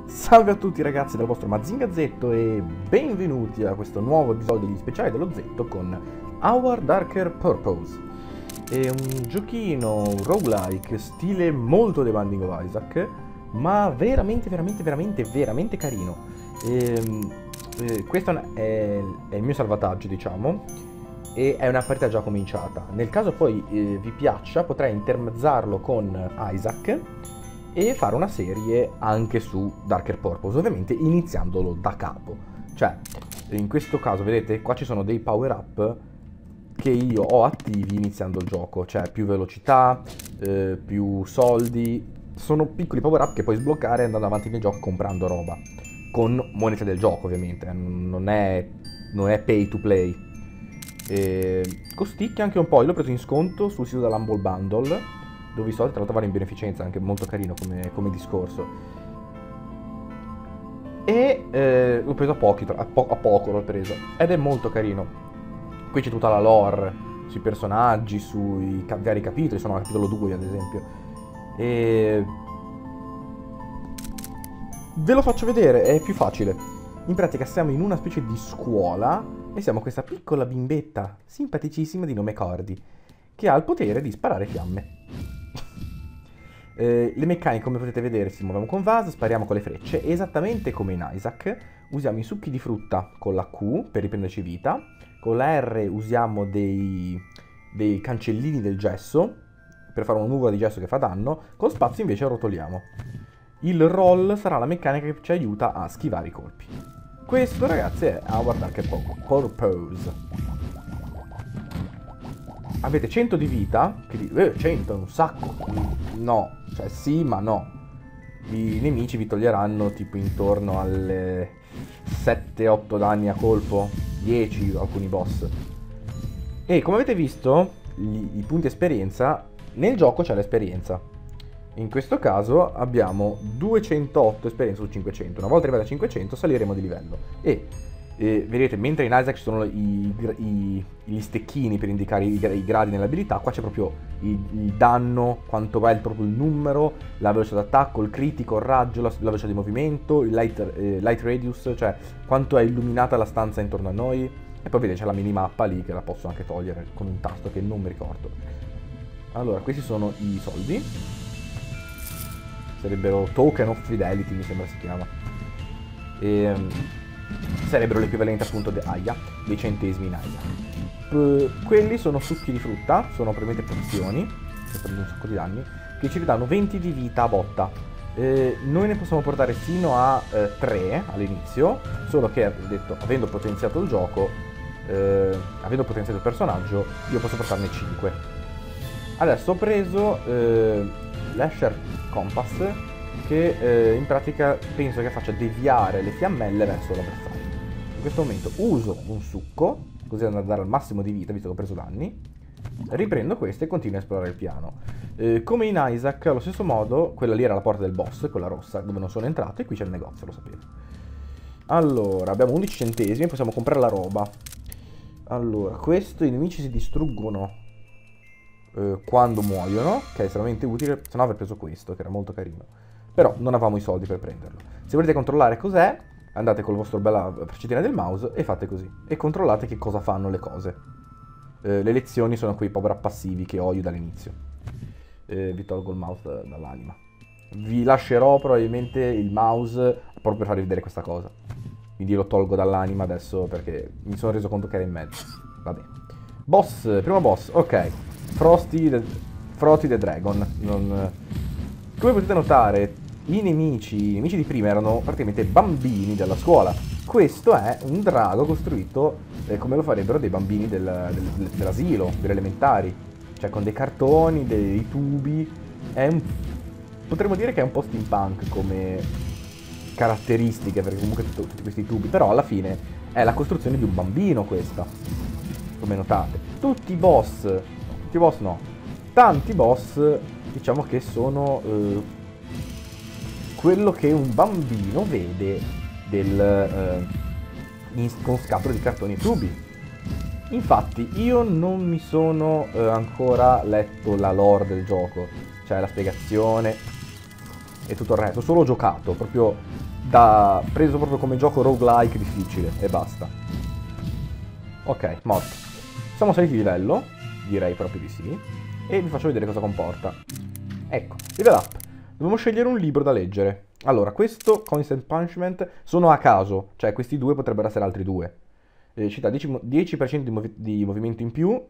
Salve a tutti ragazzi dal vostro Mazingazzetto e benvenuti a questo nuovo episodio degli speciali dello Z con Our Darker Purpose. È un giochino roguelike stile molto The Binding of Isaac, ma veramente carino. Questo è il mio salvataggio, diciamo, e è una partita già cominciata. Nel caso poi vi piaccia, potrei intermezzarlo con Isaac e fare una serie anche su Darker Purpose, ovviamente iniziandolo da capo. Cioè, in questo caso, vedete, qua ci sono dei power up che io ho attivi iniziando il gioco, cioè più velocità, più soldi. Sono piccoli power up che puoi sbloccare andando avanti nel gioco comprando roba, con monete del gioco ovviamente, non è pay to play. Costicchia anche un po', io l'ho preso in sconto sul sito dell'Humble Bundle, dove i soldi tra l'altro vanno in beneficenza, anche molto carino come discorso. E l'ho preso a poco l'ho preso, ed è molto carino. Qui c'è tutta la lore sui personaggi, sui vari capitoli, sono al capitolo 2 ad esempio. E ve lo faccio vedere, è più facile. In pratica siamo in una specie di scuola e siamo questa piccola bimbetta simpaticissima di nome Cordy, che ha il potere di sparare fiamme. Le meccaniche, come potete vedere, si muoviamo con vaso, spariamo con le frecce, esattamente come in Isaac. Usiamo i succhi di frutta con la Q per riprenderci vita, con la R usiamo dei cancellini del gesso per fare una nuvola di gesso che fa danno, con spazio invece rotoliamo. Il roll sarà la meccanica che ci aiuta a schivare i colpi. Questo, ragazzi, è Our Darker Purpose. Avete 100 di vita, che 100 è un sacco. No, cioè sì ma no. I nemici vi toglieranno tipo intorno alle 7-8 danni a colpo, 10 alcuni boss. E come avete visto, i punti esperienza, nel gioco c'è l'esperienza. In questo caso abbiamo 208 esperienza su 500. Una volta arrivati a 500 saliremo di livello. E vedete, mentre in Isaac ci sono gli stecchini per indicare i gradi nell'abilità, qua c'è proprio il danno, quanto va proprio il numero, la velocità d'attacco, il critico, il raggio, la velocità di movimento, il light radius, cioè quanto è illuminata la stanza intorno a noi. E poi vedete c'è la minimappa lì che la posso anche togliere con un tasto che non mi ricordo. Allora, questi sono i soldi. Sarebbero token of fidelity, mi sembra si chiama. Sarebbero l'equivalente appunto dei centesimi in Isaac. Quelli sono succhi di frutta, sono probabilmente pozioni, che prendono un sacco di danni, che ci ridanno 20 di vita a botta. Noi ne possiamo portare fino a 3 all'inizio, solo che, detto, avendo potenziato il gioco, avendo potenziato il personaggio, io posso portarne 5. Adesso ho preso l'Asher Compass, che in pratica penso che faccia deviare le fiammelle verso l'avversario. In questo momento uso un succo, così da andare al massimo di vita, visto che ho preso danni. Riprendo questo e continuo a esplorare il piano. Come in Isaac, allo stesso modo, quella lì era la porta del boss, quella rossa, dove non sono entrato, e qui c'è il negozio, lo sapevo. Allora, abbiamo 11 centesimi, possiamo comprare la roba. Allora, questo, i nemici si distruggono quando muoiono, che è estremamente utile, se no avrei preso questo, che era molto carino. Però non avevamo i soldi per prenderlo. Se volete controllare cos'è, andate con la vostra bella precitina del mouse e fate così. E controllate che cosa fanno le cose. Le lezioni sono quei power up passivi che ho io dall'inizio. Vi tolgo il mouse dall'anima. Vi lascerò probabilmente il mouse proprio per farvi vedere questa cosa. Quindi lo tolgo dall'anima adesso perché mi sono reso conto che era in mezzo. Vabbè. Boss, primo boss, ok. Frosty the Dragon. Come potete notare, i nemici di prima erano praticamente bambini della scuola. Questo è un drago costruito come lo farebbero dei bambini dell'asilo, delle elementari. Cioè con dei cartoni, dei tubi. Potremmo dire che è un po' steampunk come caratteristiche, perché comunque tutti questi tubi. Però alla fine è la costruzione di un bambino questa, come notate. Tanti boss, diciamo che sono quello che un bambino vede con scatole di cartoni e tubi. Infatti io non mi sono ancora letto la lore del gioco, cioè la spiegazione e tutto il resto, solo giocato, proprio preso proprio come gioco roguelike difficile e basta. Ok, morto. Siamo saliti di livello, direi proprio di sì, e vi faccio vedere cosa comporta. Ecco, level up. Dobbiamo scegliere un libro da leggere. Allora, questo Coins and Punishment sono a caso, cioè questi due potrebbero essere altri due. Ci dà 10% di movimento in più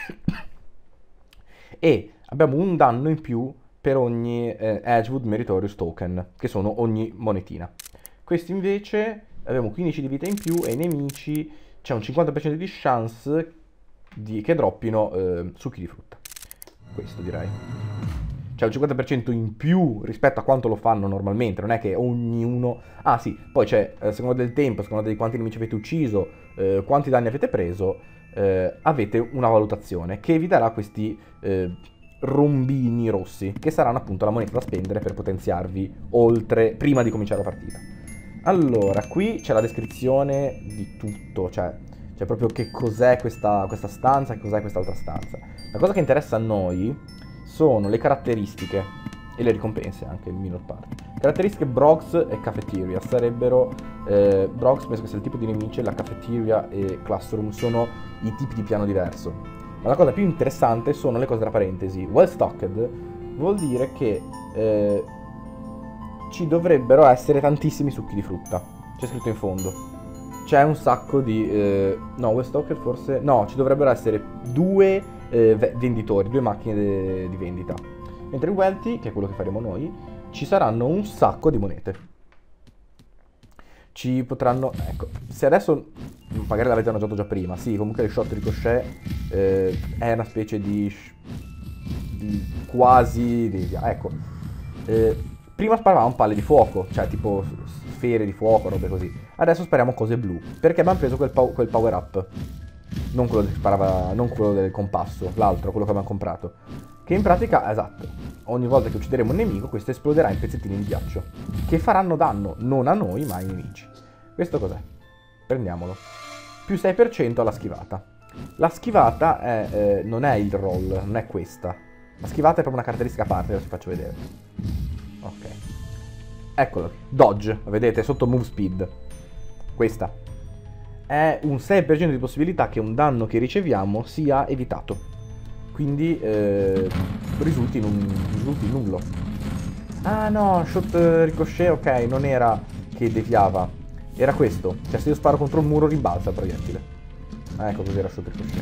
e abbiamo un danno in più per ogni Edgewood Meritorious Token, che sono ogni monetina. Questi invece abbiamo 15 di vita in più e i nemici c'è un 50% di chance che droppino succhi di frutta. Questo direi. C'è un 50% in più rispetto a quanto lo fanno normalmente, non è che ognuno... Ah sì, poi c'è, a seconda del tempo, a seconda di quanti nemici avete ucciso, quanti danni avete preso, avete una valutazione che vi darà questi rombini rossi, che saranno appunto la moneta da spendere per potenziarvi oltre, prima di cominciare la partita. Allora, qui c'è la descrizione di tutto, cioè proprio che cos'è questa stanza e cos'è quest'altra stanza. La cosa che interessa a noi sono le caratteristiche e le ricompense anche in minor parte. Caratteristiche Brogs e Cafeteria sarebbero Brogs penso che sia il tipo di nemici, la Cafeteria e Classroom sono i tipi di piano diverso. Ma la cosa più interessante sono le cose tra parentesi. Well stocked vuol dire che ci dovrebbero essere tantissimi succhi di frutta. C'è scritto in fondo. C'è un sacco di... no, well stocked forse... No, ci dovrebbero essere due venditori, due macchine di vendita. Mentre in Wealthy, che è quello che faremo noi, ci saranno un sacco di monete. Ci potranno... Ecco, se adesso magari l'avete notato già prima, sì, comunque il shot ricochet è una specie di quasi... ecco, prima sparavamo palle di fuoco, cioè tipo sfere di fuoco, robe così. Adesso spariamo cose blu, perché abbiamo preso quel power up. Non quello che sparava, non quello del compasso, l'altro, quello che abbiamo comprato. Che in pratica, esatto, ogni volta che uccideremo un nemico, questo esploderà in pezzettini di ghiaccio, che faranno danno non a noi, ma ai nemici. Questo cos'è? Prendiamolo. Più 6% alla schivata. La schivata non è il roll, non è questa. La schivata è proprio una caratteristica a parte, adesso vi faccio vedere. Ok. Eccolo, dodge, vedete, sotto move speed. Questa. È un 6% di possibilità che un danno che riceviamo sia evitato. Quindi risulti in nullo. Ah no, shot ricochet, ok, non era che deviava. Era questo. Cioè se io sparo contro il muro rimbalza il proiettile. Ah, ecco cos'era shot ricochet.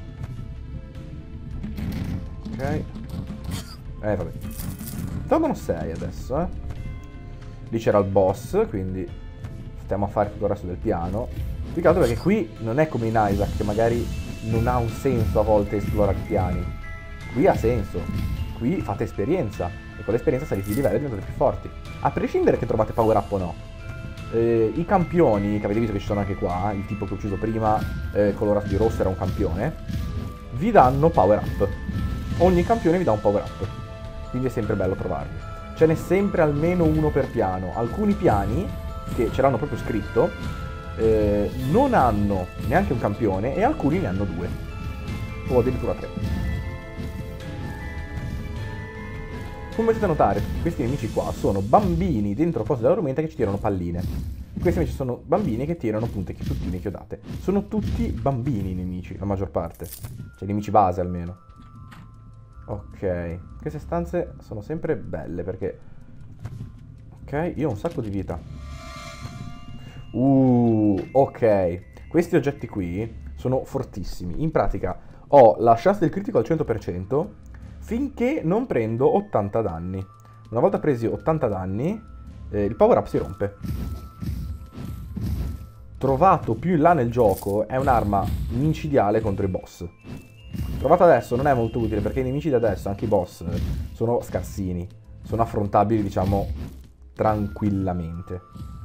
Ok. Vabbè. Tornano 6 adesso, eh. Lì c'era il boss, quindi stiamo a fare tutto il resto del piano. Più che altro perché qui non è come in Isaac, che magari non ha un senso a volte esplorare i piani. Qui ha senso. Qui fate esperienza. E con l'esperienza salite di livello e diventate più forti. A prescindere che trovate power up o no. I campioni, che avete visto che ci sono anche qua, il tipo che ho ucciso prima, colorato di rosso era un campione, vi danno power up. Ogni campione vi dà un power up. Quindi è sempre bello trovarli. Ce n'è sempre almeno uno per piano. Alcuni piani, che ce l'hanno proprio scritto, non hanno neanche un campione e alcuni ne hanno 2 o addirittura 3. Come potete notare, questi nemici qua sono bambini dentro cose della rumenta che ci tirano palline. Questi invece sono bambini che tirano punte tuttine chiodate. Sono tutti bambini i nemici, la maggior parte. Cioè nemici base almeno. Ok, queste stanze sono sempre belle perché... Ok, io ho un sacco di vita. Ok. Questi oggetti qui sono fortissimi. In pratica ho la chance del critico al 100% finché non prendo 80 danni. Una volta presi 80 danni, il power up si rompe. Trovato più in là nel gioco, è un'arma micidiale contro i boss. Trovato adesso non è molto utile perché i nemici di adesso, anche i boss, sono scarsini. Sono affrontabili, diciamo, tranquillamente.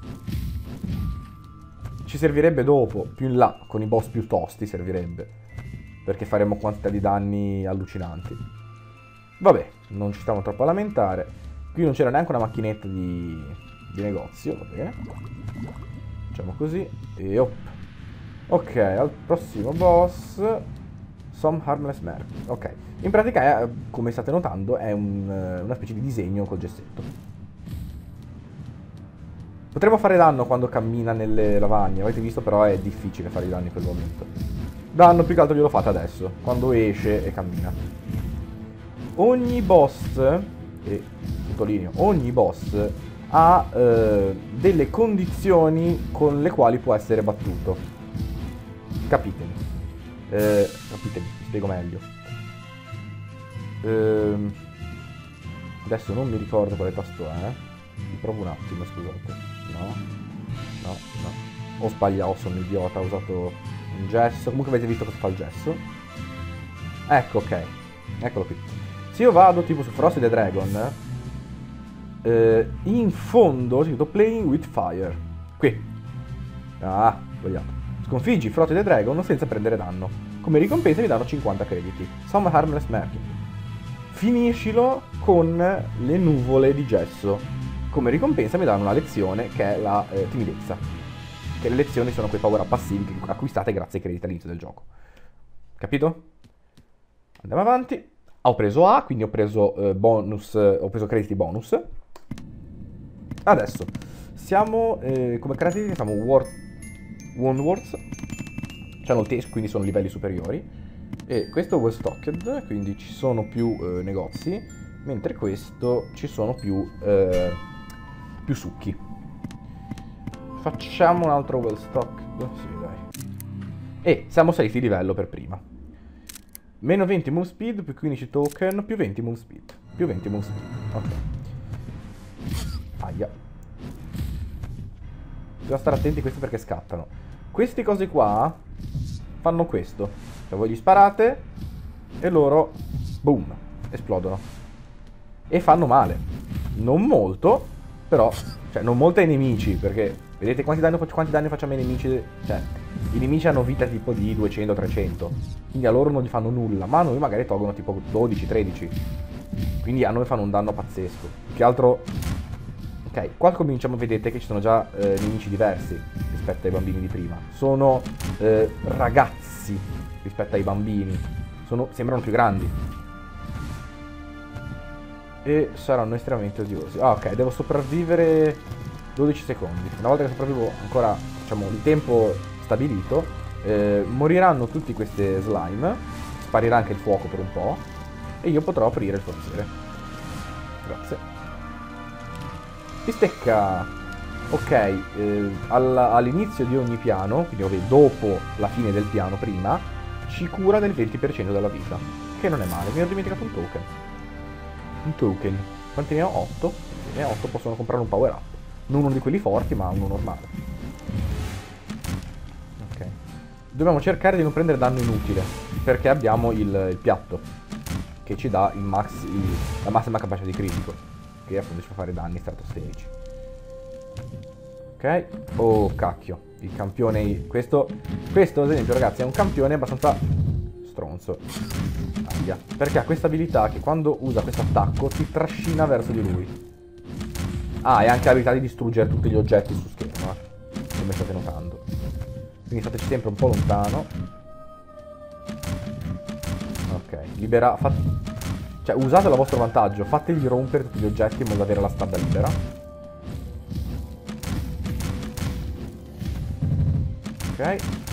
Ci servirebbe dopo, più in là, con i boss più tosti servirebbe, perché faremo quantità di danni allucinanti. Vabbè, non ci stiamo troppo a lamentare. Qui non c'era neanche una macchinetta di negozio, va bene. Facciamo così e op. Ok, al prossimo boss, Some Harmless Merc. Ok, in pratica è, come state notando, è una specie di disegno col gessetto. Potremmo fare danno quando cammina nelle lavagne. Avete visto, però è difficile fare i danni in quel momento. Danno più che altro glielo fate adesso, quando esce e cammina. Ogni boss, e sottolineo, ogni boss ha delle condizioni con le quali può essere battuto. Capitemi. Capitemi, vi spiego meglio. Adesso non mi ricordo quale tasto è. Vi provo un attimo, scusate. No. Ho sbagliato, sono un idiota, ho usato un gesso. Comunque avete visto cosa fa il gesso. Ecco, ok. Eccolo qui. Se io vado tipo su Frosty the Dragon, in fondo c'è scritto Playing with Fire. Qui. Ah, sbagliato. Sconfiggi Frosty the Dragon senza prendere danno. Come ricompensa mi danno 50 crediti. Some Harmless Mercy. Finiscilo con le nuvole di gesso. Come ricompensa mi danno una lezione che è la timidezza. Che le lezioni sono quei power up passivi che acquistate grazie ai crediti all'inizio del gioco. Capito? Andiamo avanti. Ho preso A, quindi ho preso bonus, ho preso crediti bonus. Adesso siamo come caratteristiche siamo Woundwords, c'hanno il taste, quindi sono livelli superiori. E questo è well stocked, quindi ci sono più negozi, mentre questo ci sono più succhi. Facciamo un altro well stocked, sì dai. E siamo saliti di livello per prima. Meno 20 move speed, più 15 token, più 20 move speed. Più 20 move speed, ok. Aia. Bisogna stare attenti a questi perché scattano. Queste cose qua fanno questo. Cioè voi gli sparate e loro, boom, esplodono. E fanno male. Non molto, però, cioè non molto ai nemici, perché vedete quanti danni facciamo ai nemici? Cioè, i nemici hanno vita tipo di 200-300, quindi a loro non gli fanno nulla, ma a noi magari tolgono tipo 12-13. Quindi a noi fanno un danno pazzesco. Più che altro... Ok, qua cominciamo, vedete che ci sono già nemici diversi rispetto ai bambini di prima. Sono ragazzi rispetto ai bambini. Sembrano più grandi. E saranno estremamente odiosi. Ah, ok, devo sopravvivere 12 secondi. Una volta che sopravvivo ancora, diciamo, il tempo stabilito, moriranno tutti queste slime, sparirà anche il fuoco per un po', e io potrò aprire il forziere. Grazie. Bistecca. Ok, all'inizio di ogni piano, quindi vabbè, dopo la fine del piano prima, ci cura del 20% della vita, che non è male. Mi ero dimenticato un token. Un token. Quanti ne ho? 8. Ne ho 8, possono comprare un power up. Non uno di quelli forti, ma uno normale. Ok. Dobbiamo cercare di non prendere danno inutile, perché abbiamo il piatto, che ci dà la massima capacità di critico, che appunto ci fa fare danni stratosferici. Ok. Oh, cacchio. Il campione... Questo ad esempio, ragazzi, è un campione abbastanza stronzo. Aia. Perché ha questa abilità che quando usa questo attacco ti trascina verso di lui. Ah, e anche l'abilità di distruggere tutti gli oggetti su schermo, come state notando. Quindi stateci sempre un po' lontano. Ok, cioè, usatelo a vostro vantaggio. Fategli rompere tutti gli oggetti in modo da avere la strada libera. Ok.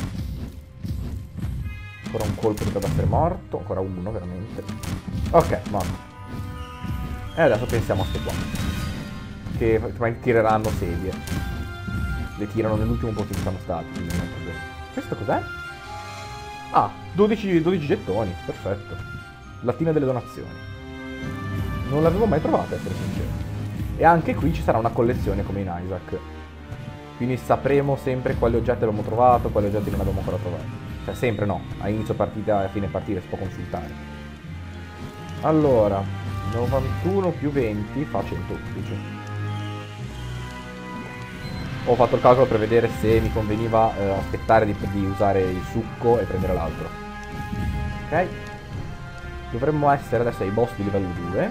Ancora un colpo dovrebbe essere morto. Ancora uno, veramente. Ok, morto. E adesso pensiamo a ste qua, che tireranno sedie. Le tirano nell'ultimo posto in cui siamo stati. Questo cos'è? Ah, 12 gettoni, perfetto. Lattina delle donazioni. Non l'avevo mai trovata, per essere sincero. E anche qui ci sarà una collezione come in Isaac. Quindi sapremo sempre quali oggetti abbiamo trovato, quali oggetti non abbiamo ancora trovato. Cioè sempre no, a inizio partita e a fine partita si può consultare. Allora, 91 più 20 fa 111. Ho fatto il calcolo per vedere se mi conveniva aspettare di usare il succo e prendere l'altro. Ok. Dovremmo essere adesso ai boss di livello 2,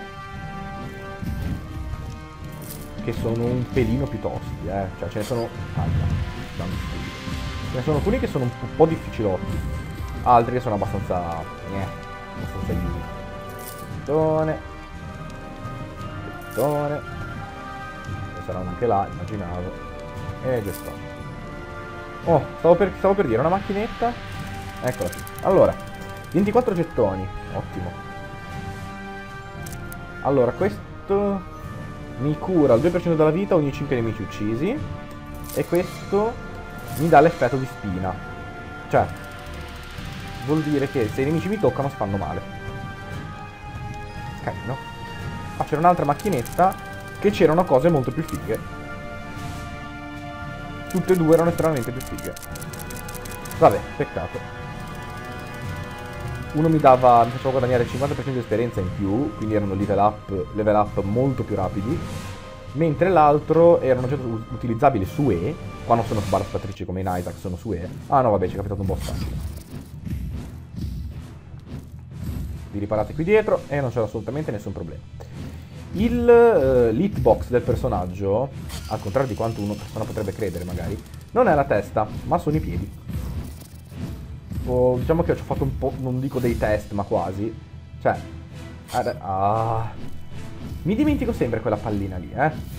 che sono un pelino più tosti, cioè ce ne sono... ce ne sono alcuni che sono un po' difficilotti, altri che sono abbastanza... abbastanza easy. Pettone. Saranno anche là, immaginavo. E già sta. Oh, stavo per dire, una macchinetta. Eccola qui. Allora, 24 gettoni. Ottimo. Allora, questo mi cura il 2% della vita ogni 5 nemici uccisi. E questo mi dà l'effetto di spina. Cioè, vuol dire che se i nemici mi toccano si fanno male. Carino. Ah, c'era un'altra macchinetta che c'erano cose molto più fighe. Tutte e due erano estremamente più fighe. Vabbè, peccato. Uno mi faceva guadagnare il 50% di esperienza in più, quindi erano level up molto più rapidi. Mentre l'altro era un oggetto utilizzabile su E. Qua non sono balaspatrici come in Isaac, sono su E. Ah no, vabbè, ci è capitato un boss facile. Vi riparate qui dietro e non c'è assolutamente nessun problema. L'hitbox del personaggio, al contrario di quanto una persona potrebbe credere magari, non è la testa, ma sono i piedi. Diciamo che ho fatto un po', non dico dei test, ma quasi. Cioè, mi dimentico sempre quella pallina lì,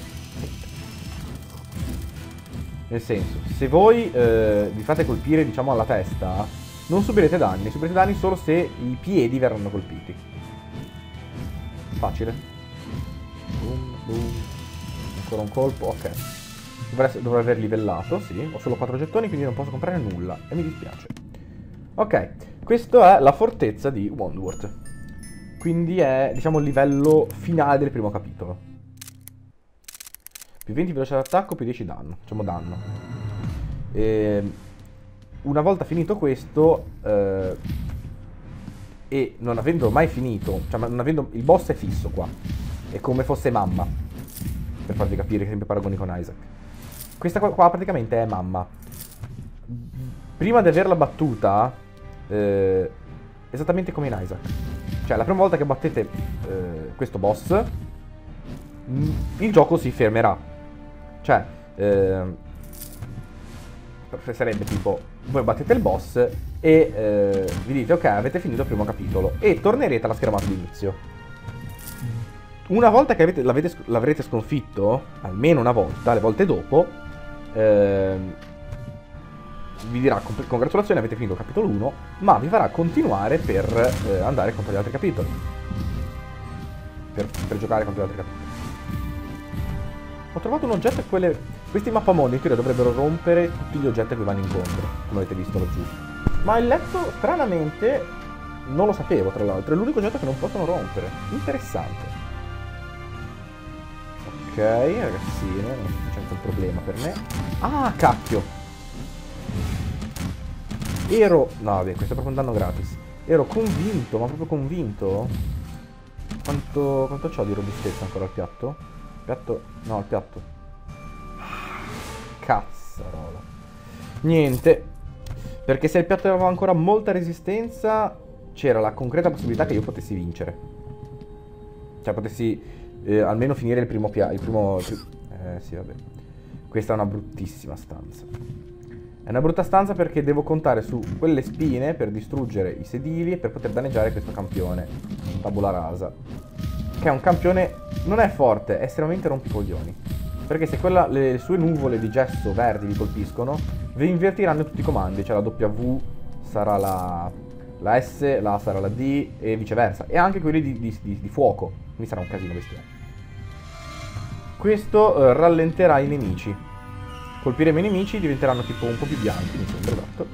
Nel senso, se voi vi fate colpire, diciamo, alla testa, non subirete danni solo se i piedi verranno colpiti. Facile. Boom, boom. Ancora un colpo, ok. Dovrei aver livellato, sì. Ho solo 4 gettoni, quindi non posso comprare nulla. E mi dispiace. Ok, questa è la fortezza di Wandworth. Quindi è, diciamo, il livello finale del primo capitolo. Più 20 velocità d'attacco, più 10 danno. Facciamo danno. Una volta finito questo, e non avendo mai finito, cioè non avendo, il boss è fisso qua. È come fosse mamma. Per farvi capire che sempre paragoni con Isaac. Questa qua praticamente è mamma. Prima di averla battuta, esattamente come in Isaac. Cioè la prima volta che battete questo boss, il gioco si fermerà. Cioè sarebbe tipo, voi battete il boss e vi dite ok, avete finito il primo capitolo e tornerete alla schermata di inizio. Una volta che l'avrete sconfitto, almeno una volta, le volte dopo, vi dirà congratulazioni, avete finito il capitolo 1, ma vi farà continuare per andare contro gli altri capitoli. Per giocare contro gli altri capitoli. Ho trovato un oggetto e questi mappamondi in teoria dovrebbero rompere tutti gli oggetti a cui vanno incontro, come avete visto laggiù. Ma il letto, stranamente, non lo sapevo tra l'altro, è l'unico oggetto che non possono rompere. Interessante. Ok, ragazzine, non c'è un problema per me. Ah, cacchio! No, vabbè, questo è proprio un danno gratis. Ero convinto, ma proprio convinto. Quanto c'ho di robustezza ancora al piatto? Piatto? No, al piatto. Cazzarola. Niente. Perché se il piatto aveva ancora molta resistenza, c'era la concreta possibilità che io potessi vincere. Cioè, potessi almeno finire il primo piano. Sì, vabbè. Questa è una bruttissima stanza. È una brutta stanza perché devo contare su quelle spine per distruggere i sedili e per poter danneggiare questo campione. Tabula rasa. Che è un campione... non è forte, è estremamente rompicoglioni. Perché se le sue nuvole di gesso verdi vi colpiscono, vi invertiranno tutti i comandi. Cioè la W sarà la S, la A sarà la D e viceversa. E anche quelli di fuoco. Quindi sarà un casino bestiale. Questo rallenterà i nemici. Colpiremo i nemici, diventeranno tipo un po' più bianchi, mi sembra, esatto.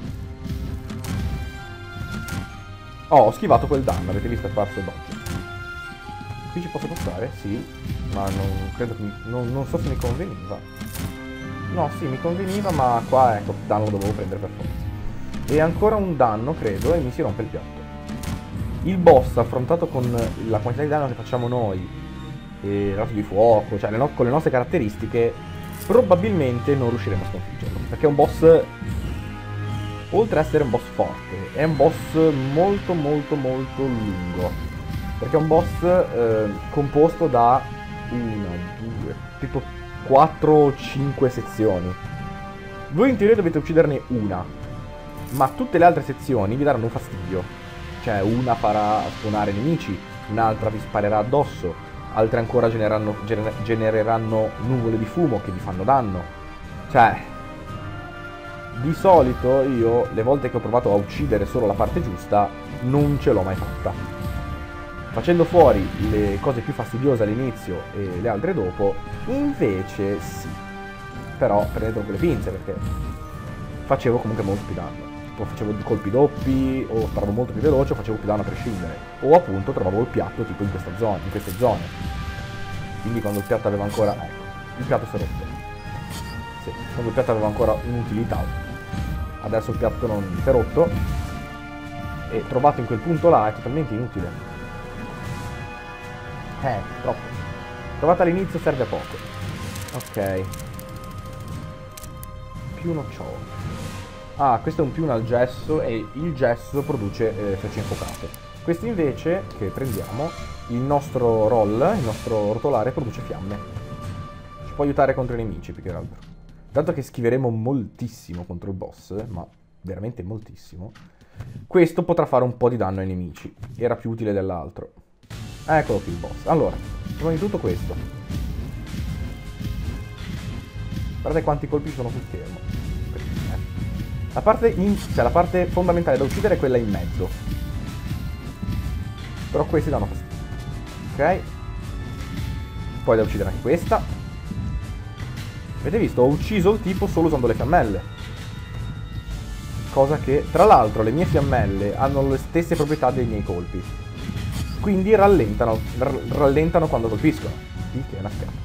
Oh, ho schivato quel danno, avete visto, è parso dodge. Qui ci posso passare? Sì, ma non credo che non so se mi conveniva. No, sì, mi conveniva, ma qua, ecco, danno lo dovevo prendere per forza. E ancora un danno, credo, e mi si rompe il piatto. Il boss, affrontato con la quantità di danno che facciamo noi, e rato di fuoco, cioè con le nostre caratteristiche, probabilmente non riusciremo a sconfiggerlo. Perché è un boss, oltre ad essere un boss forte, è un boss molto molto molto lungo. Perché è un boss composto da 1, 2, tipo 4 o 5 sezioni. Voi in teoria dovete ucciderne una, ma tutte le altre sezioni vi daranno un fastidio. Cioè una farà spawnare nemici, un'altra vi sparerà addosso, altre ancora genereranno nuvole di fumo che vi fanno danno. Cioè, di solito io, le volte che ho provato a uccidere solo la parte giusta, non ce l'ho mai fatta. Facendo fuori le cose più fastidiose all'inizio e le altre dopo, invece sì. Però prendetelo con le pinze, perché facevo comunque molto più danno. Tipo facevo colpi doppi, o sparavo molto più veloce, o facevo più danno a prescindere. O appunto trovavo il piatto tipo in questa zona, in queste zone. Quindi quando il piatto aveva ancora... ecco, il piatto si è rotto. Sì, quando il piatto aveva ancora un'utilità. Adesso il piatto non si è rotto. E trovato in quel punto là è totalmente inutile. Troppo. Trovato all'inizio serve a poco. Ok. Più nocciolo. Ah, questo è un più al gesso e il gesso produce frecce infuocate. Questo invece, che prendiamo, il nostro roll, il nostro rotolare, produce fiamme. Ci può aiutare contro i nemici, più che altro. Dato che schiveremo moltissimo contro il boss, ma veramente moltissimo, questo potrà fare un po' di danno ai nemici. Era più utile dell'altro. Eccolo qui il boss. Allora, prima di tutto questo. Guardate quanti colpi sono sul schermo. La parte fondamentale da uccidere è quella in mezzo. Però questi danno fastidio. Ok. Poi da uccidere anche questa. Avete visto? Ho ucciso il tipo solo usando le fiammelle. Cosa che, tra l'altro, le mie fiammelle hanno le stesse proprietà dei miei colpi. Quindi rallentano quando colpiscono. Il che è una schiaffa.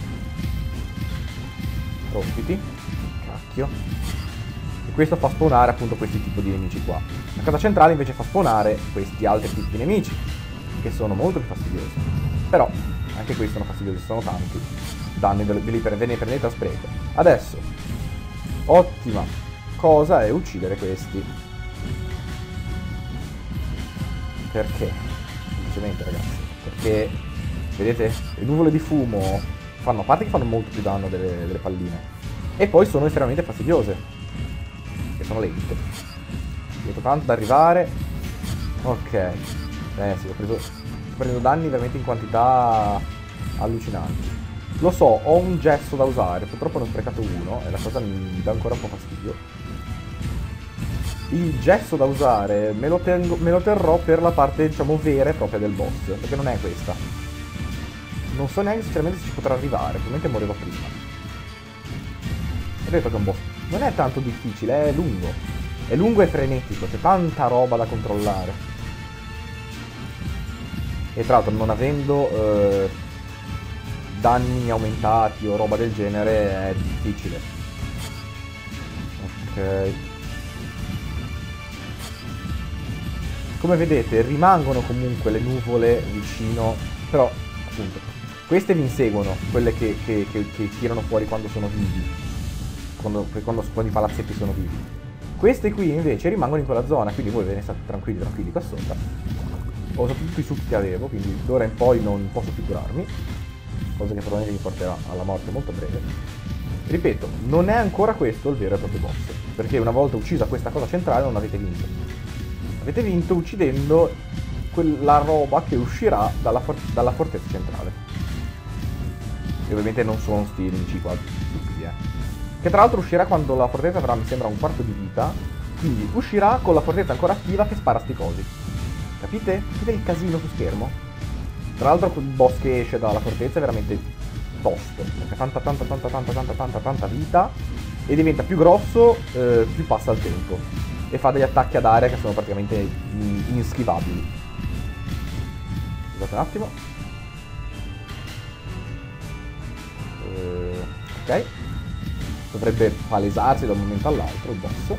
Rompiti. Cacchio. E questo fa spawnare appunto questi tipi di nemici qua. La casa centrale invece fa spawnare questi altri tipi di nemici, che sono molto più fastidiosi. Però anche questi sono fastidiosi, sono tanti. Danni ve ne prendete a spreco. Adesso, ottima cosa è uccidere questi. Perché? Semplicemente, ragazzi. Perché, vedete, le nuvole di fumo fanno, a parte che fanno molto più danno delle palline, e poi sono estremamente fastidiose. Che sono lente. Ho detto tanto da arrivare. Ok. Sì, sto prendendo danni veramente in quantità allucinanti. Lo so, ho un gesso da usare, purtroppo ne ho sprecato uno e la cosa mi dà ancora un po' fastidio. Il gesso da usare me lo terrò per la parte, diciamo, vera e propria del boss, perché non è questa. Non so neanche sinceramente se ci potrà arrivare, probabilmente morivo prima. Ho detto che è un boss. Non è tanto difficile, è lungo. È lungo e frenetico, c'è tanta roba da controllare. E tra l'altro non avendo danni aumentati o roba del genere è difficile. Ok. Come vedete rimangono comunque le nuvole vicino, però appunto queste vi inseguono, quelle che tirano fuori quando sono vivi. Quando i palazzetti sono vivi. Queste qui invece rimangono in quella zona, quindi voi ve ne state tranquilli qua sopra. Ho usato tutti i succhi che avevo, quindi d'ora in poi non posso più curarmi, cosa che probabilmente mi porterà alla morte molto breve. Ripeto, non è ancora questo il vero e proprio boss, perché una volta uccisa questa cosa centrale non avete vinto. Avete vinto uccidendo quella roba che uscirà dalla fortezza centrale. E ovviamente non sono sti nemici qua stupidi, Che tra l'altro uscirà quando la fortezza avrà, mi sembra, un quarto di vita. Quindi uscirà con la fortezza ancora attiva che spara sti cosi. Capite? Capite il casino su schermo? Tra l'altro il boss che esce dalla fortezza è veramente tosto, perché ha tanta vita e diventa più grosso più passa il tempo. E fa degli attacchi ad area che sono praticamente ineschivabili. Scusate un attimo. Ok. Dovrebbe palesarsi da un momento all'altro il boss.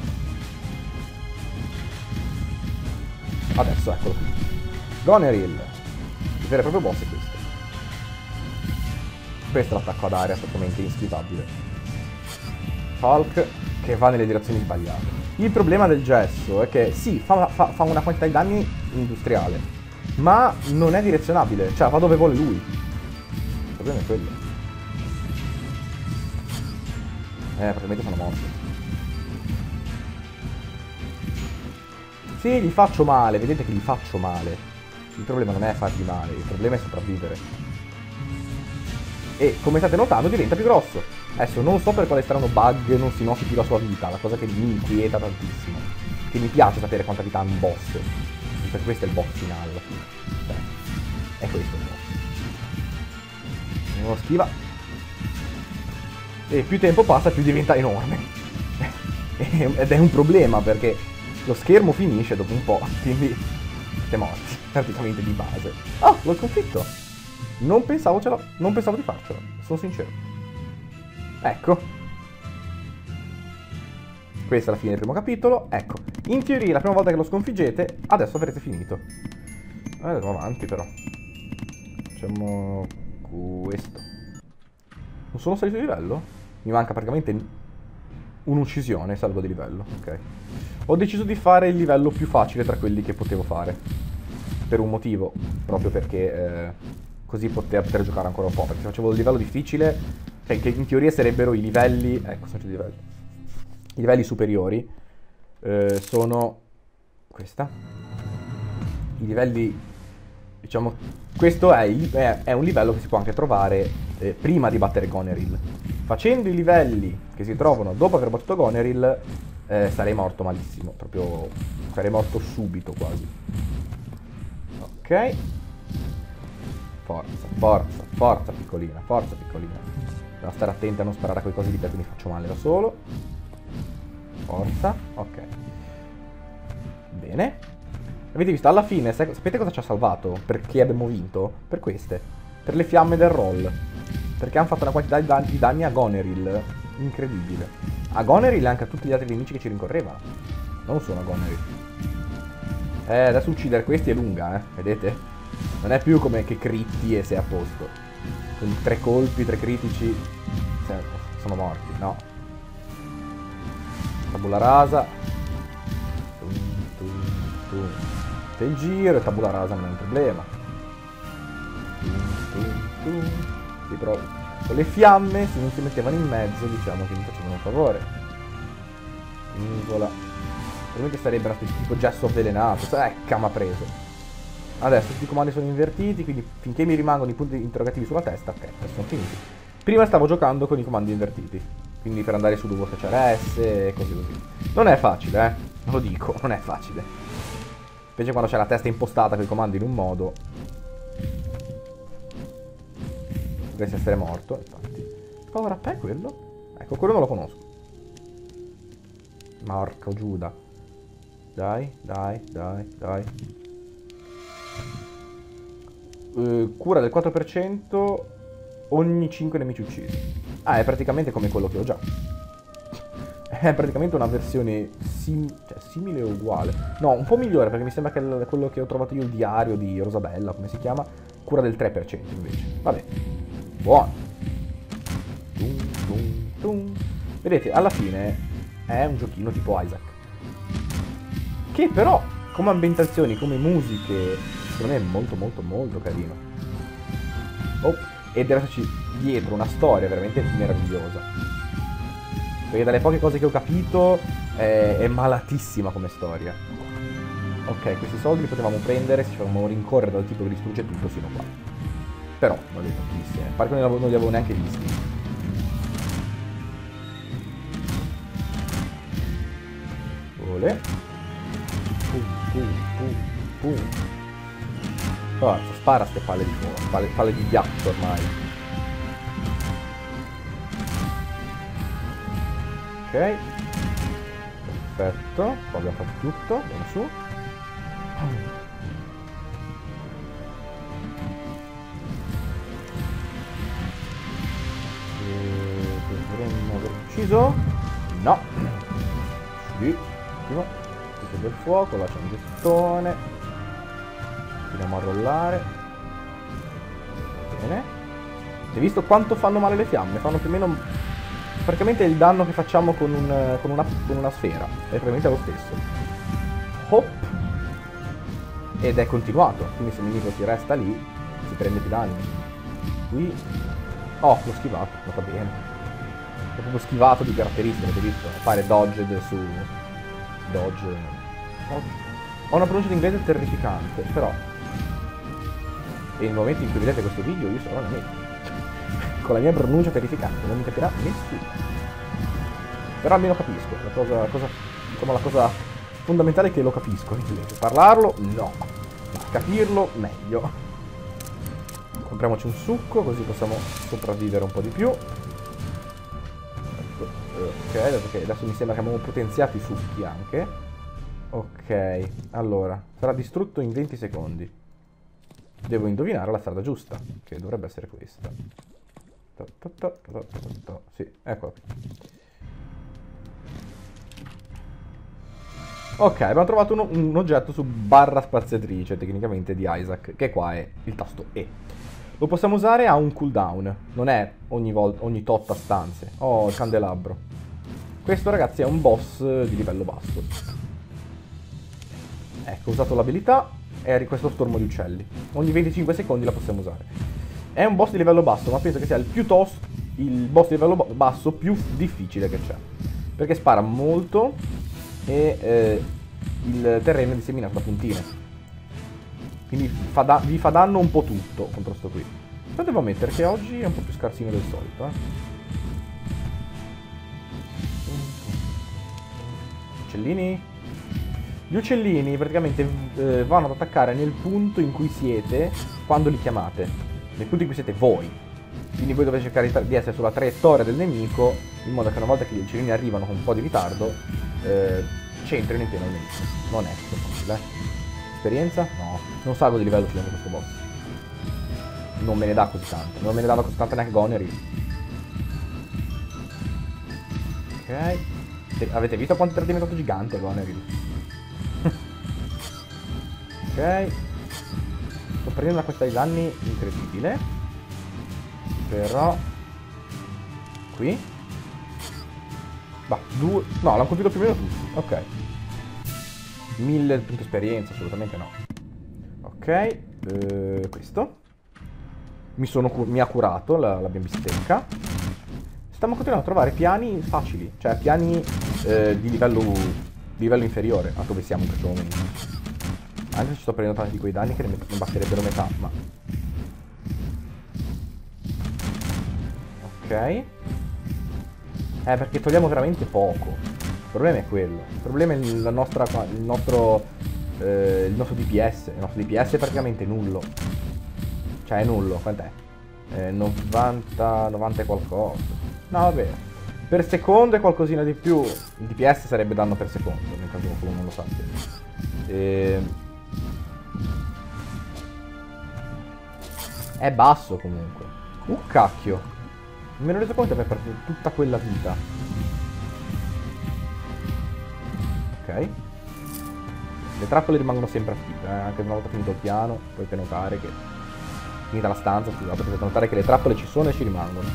Adesso eccolo qui. Goneril. Il vero e proprio boss è questo. Questo è l'attacco ad area praticamente ineschivabile. Falk che va nelle direzioni sbagliate. Il problema del gesso è che sì, fa una quantità di danni industriale, ma non è direzionabile, cioè va dove vuole lui. Il problema è quello. Praticamente sono morti. Sì, gli faccio male, vedete che gli faccio male. Il problema non è fargli male, il problema è sopravvivere. E come state notando diventa più grosso. Adesso non so per quale strano bug non si noti più la sua vita, la cosa che mi inquieta tantissimo. Che mi piace sapere quanta vita ha un boss. Perché questo è il boss finale alla fine. Cioè, è questo il boss. Non lo schiva. E più tempo passa più diventa enorme. Ed è un problema perché lo schermo finisce dopo un po', quindi siete morti, praticamente di base. Ah, l'ho sconfitto! Non pensavo di farcela, sono sincero. Ecco. Questa è la fine del primo capitolo. Ecco, in teoria la prima volta che lo sconfiggete, adesso avrete finito. Andiamo avanti però. Facciamo questo. Non sono salito di livello? Mi manca praticamente un'uccisione, salgo di livello. Ok. Ho deciso di fare il livello più facile tra quelli che potevo fare. Per un motivo, proprio perché così poter giocare ancora un po'. Perché se facevo il livello difficile, cioè che in teoria sarebbero i livelli, ecco, sono i livelli superiori, sono questa. I livelli, diciamo, questo è un livello che si può anche trovare prima di battere Goneril. Facendo i livelli che si trovano dopo aver battuto Goneril, sarei morto malissimo, proprio sarei morto subito quasi. Ok. Forza, forza, forza piccolina, forza piccolina. Devo stare attenti a non sparare a quei cosi lì perché mi faccio male da solo. Forza, ok. Bene. Avete visto, alla fine, sapete cosa ci ha salvato? Perché abbiamo vinto? Per queste. Per le fiamme del roll. Perché hanno fatto una quantità di danni a Goneril incredibile. A Goneril e anche a tutti gli altri nemici che ci rincorrevano. Non solo a Goneril. Adesso uccidere questi è lunga, vedete? Non è più come che critti e sei a posto. Con 3 colpi, 3 critici, sono morti, no. Tabula rasa. Fate il giro e tabula rasa non è un problema. Sì, però con le fiamme, se non si mettevano in mezzo, diciamo che mi facevano un favore. Nivola. Probabilmente sarebbe una specie di tipo gesso avvelenato. Ecca, m'ha preso. Adesso tutti i comandi sono invertiti, quindi finché mi rimangono i punti interrogativi sulla testa, ok, adesso sono finiti. Prima stavo giocando con i comandi invertiti, quindi per andare su dovevo schiacciare S e così così. Non è facile, lo dico, non è facile. Specie quando c'è la testa impostata con i comandi in un modo. Dovresti essere morto, infatti. Power up è quello? Ecco, quello non lo conosco. Marco Giuda. Dai, dai, dai, dai. Cura del 4% ogni 5 nemici uccisi. Ah, è praticamente come quello che ho già. È praticamente una versione simile o uguale. No, un po' migliore, perché mi sembra che quello che ho trovato io, il diario di Rosabella, come si chiama, cura del 3% invece. Vabbè, buono. Tum, tum, tum. Vedete, alla fine è un giochino tipo Isaac, che però, come ambientazioni, come musiche, secondo me è molto molto molto carino. Oh, ed esserci dietro una storia veramente meravigliosa. Perché dalle poche cose che ho capito è malatissima come storia. Ok, questi soldi li potevamo prendere se ci facevamo rincorrere dal tipo che distrugge tutto sino qua. Però non li ho pochissimi. Pare che non li avevo neanche visti. Ole. Pum, pum, pum, pum. Forza, spara a ste palle di fuoco, palle di ghiaccio ormai. Ok. Perfetto, qua abbiamo fatto tutto, andiamo su. Dovremmo aver ucciso? No. Sì, ottimo. Tutto del fuoco, là c'è un gettone. Andiamo a rollare. Bene. Hai visto quanto fanno male le fiamme? Fanno più o meno praticamente il danno che facciamo con una sfera. È praticamente lo stesso. Hop. Ed è continuato. Quindi se il nemico si resta lì, si prende più danni. Qui. Oh, l'ho schivato. Va bene. L'ho proprio schivato di caratteristiche, avete visto? Fare dodge su. Dodge. Ho una pronuncia in inglese terrificante, però. E nel momento in cui vedete questo video io sarò nemico. con la mia pronuncia terrificante, non mi capirà nessuno. Però almeno capisco, la cosa fondamentale è che lo capisco. Parlarlo, no. Ma capirlo, meglio. Compriamoci un succo, così possiamo sopravvivere un po' di più. Ok, perché adesso mi sembra che abbiamo potenziato i succhi anche. Ok, allora, sarà distrutto in 20 secondi. Devo indovinare la strada giusta, che dovrebbe essere questa. Sì, eccola qui. Ok, abbiamo trovato un oggetto su barra spaziatrice, tecnicamente, di Isaac, che qua è il tasto E. Lo possiamo usare a un cooldown, non è ogni tot a stanze. Oh, il candelabro. Questo, ragazzi, è un boss di livello basso. Ecco, ho usato l'abilità e questo stormo di uccelli. Ogni 25 secondi la possiamo usare. È un boss di livello basso, ma penso che sia il boss di livello basso più difficile che c'è. Perché spara molto e il terreno è disseminato da puntine. Quindi vi fa danno un po' tutto contro sto qui. Però devo ammettere che oggi è un po' più scarsino del solito, Uccellini? Gli uccellini praticamente vanno ad attaccare nel punto in cui siete quando li chiamate. Nel punto in cui siete voi. Quindi voi dovete cercare di essere sulla traiettoria del nemico, in modo che una volta che gli uccellini arrivano con un po' di ritardo, c'entrino in pieno il nemico. Non è possibile. Esperienza? No. Non salgo di livello finendo questo boss. Non me ne dà così tanto. Non me ne dava così tanto neanche Goneril. Ok. Avete visto quanto è diventato gigante Goneril? Ok. Sto prendendo una quantità di danni incredibile. Però qui bah, due. No, l'hanno colpito più o meno tutti. Ok. 1000 punti esperienza, assolutamente no. Ok. Questo mi ha curato la mia bistecca. Stiamo continuando a trovare piani facili, cioè piani di livello inferiore a dove siamo in questo momento. Anche se ci sto prendendo tanti di quei danni che ne batterebbero metà, ma... Ok. Perché togliamo veramente poco. Il problema è quello. Il problema è il nostro DPS. Il nostro DPS è praticamente nullo. Cioè è nullo, quant'è? 90 e qualcosa. No, vabbè. Per secondo è qualcosina di più. Il DPS sarebbe danno per secondo, nel caso qualcuno non lo sappia. È basso comunque. Cacchio. Non me ne ho reso conto di aver perso tutta quella vita. Ok. Le trappole rimangono sempre attive, anche una volta finito il piano. Potete notare che... finita la stanza, scusate, potete notare che le trappole ci sono e ci rimangono.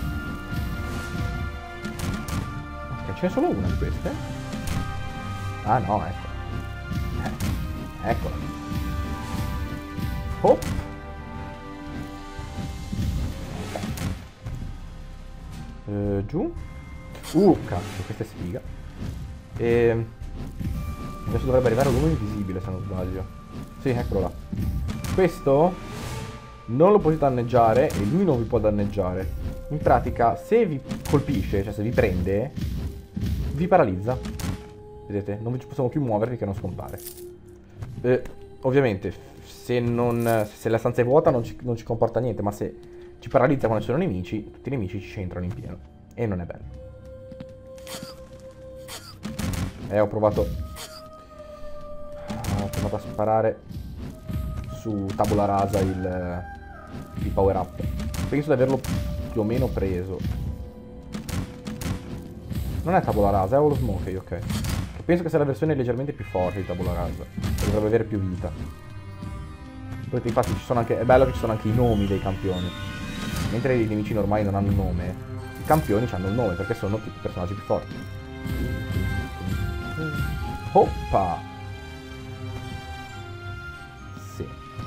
Ok, ce n'è solo una di queste? Ah no, ecco. Eccola. Hop. Giù. Cazzo, questa è sfiga. Adesso dovrebbe arrivare l'uomo invisibile, se non sbaglio. Sì, eccolo là. Questo non lo potete danneggiare e lui non vi può danneggiare. In pratica, se vi colpisce, cioè se vi prende, vi paralizza. Vedete? Non ci possiamo più muovere perché non scompare. Ovviamente, se la stanza è vuota non ci comporta niente, ma se ci paralizza quando ci sono nemici, tutti i nemici ci centrano in pieno. E non è bello. Ho provato a sparare su tabula rasa il power up. Penso di averlo più o meno preso. Non è tabula rasa, è Holo Smokey, ok. Penso che sia la versione leggermente più forte di tabula rasa. Dovrebbe avere più vita. Poi infatti è bello che ci sono anche i nomi dei campioni. Mentre i nemici normali non hanno nome, i campioni hanno il nome perché sono tutti i personaggi più forti. Oppa! Sì.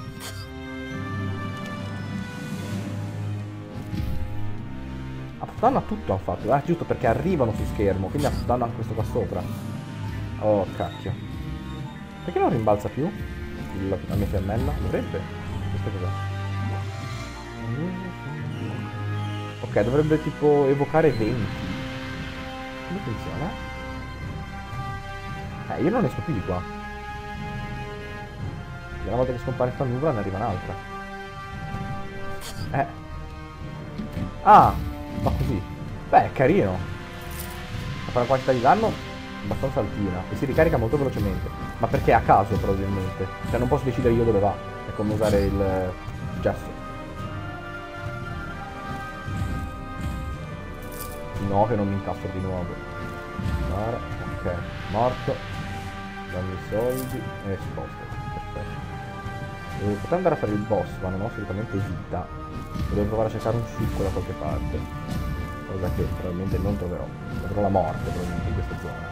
Ha fatto danno a tutto, ha fatto. Giusto perché arrivano su schermo, quindi ha fatto danno anche questo qua sopra. Oh, cacchio. Perché non rimbalza più la mia fiammella? Dovrebbe. Questo cos'è? Ok, dovrebbe tipo evocare 20. Come funziona? Io non esco più di qua. Una volta che scompare sta nuvola ne arriva un'altra. Ah, ma così. Beh, è carino. Fa una quantità di danno abbastanza altina e si ricarica molto velocemente. Ma perché è a caso probabilmente. Cioè non posso decidere io dove va. È come usare il gesso. No, che non mi incastro di nuovo. Ok, morto. Dammi i soldi e sposta. Perfetto. Potrei andare a fare il boss, ma non ho assolutamente vita. Devo provare a cercare un succo da qualche parte. Cosa che probabilmente non troverò. Troverò la morte probabilmente in questa zona.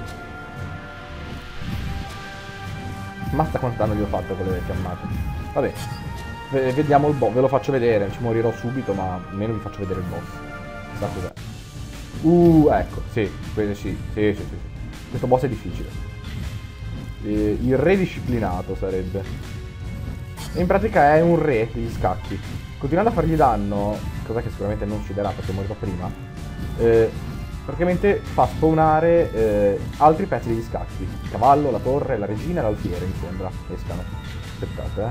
Basta quanto danno gli ho fatto con le fiammate. Vabbè. Vediamo il boss. Ve lo faccio vedere. Ci morirò subito, ma almeno vi faccio vedere il boss. Chissà cos'è. Ecco, sì, sì. Questo boss è difficile. Il re disciplinato sarebbe. E in pratica è un re degli scacchi. Continuando a fargli danno, cosa che sicuramente non succederà perché morirò prima, praticamente fa spawnare altri pezzi degli scacchi. Il cavallo, la torre, la regina e l'alfiere, mi sembra. Escano. Aspettate,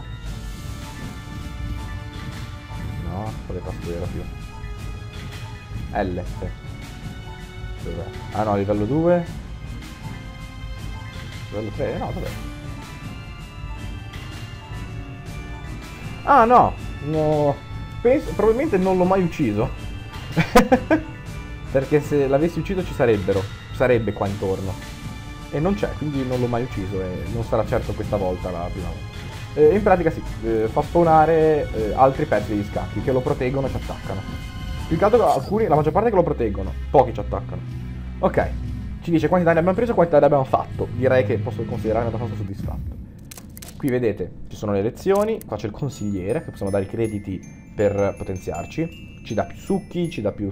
No, quale tasto era più? L, sì. Ah no, livello 2. Livello 3? No, dov'è? Ah no, probabilmente non l'ho mai ucciso. Perché se l'avessi ucciso sarebbe qua intorno. E non c'è, quindi non l'ho mai ucciso e non sarà certo questa volta la prima volta. In pratica sì, fa spawnare altri pezzi degli scacchi che lo proteggono e ci attaccano. Più che altro alcuni, la maggior parte che lo proteggono, pochi ci attaccano. Ok, ci dice quanti danni abbiamo preso e quanti danni abbiamo fatto. Direi che posso considerarmi abbastanza soddisfatto. Qui vedete, ci sono le lezioni, qua c'è il consigliere, che possiamo dare i crediti per potenziarci. Ci dà più succhi, ci dà più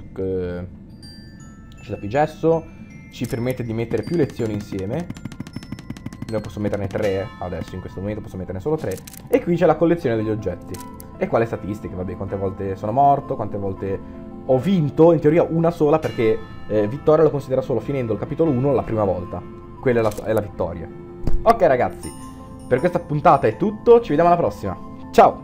gesso, ci permette di mettere più lezioni insieme. Noi posso metterne 3 adesso, in questo momento posso metterne solo 3. E qui c'è la collezione degli oggetti. E qua le statistiche, vabbè, quante volte sono morto, quante volte ho vinto, in teoria una sola, perché vittoria lo considera solo finendo il capitolo 1 la prima volta. Quella è la vittoria. Ok ragazzi, per questa puntata è tutto, ci vediamo alla prossima. Ciao!